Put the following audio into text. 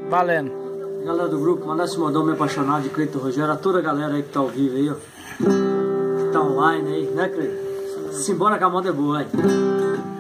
Valendo. Galera do grupo, mandar esse modão Me Apaixonar de Cleiton Rogério, a toda a galera aí que tá ao vivo aí, ó. Que tá online aí, né, Cleiton? Simbora que a moda é boa, hein?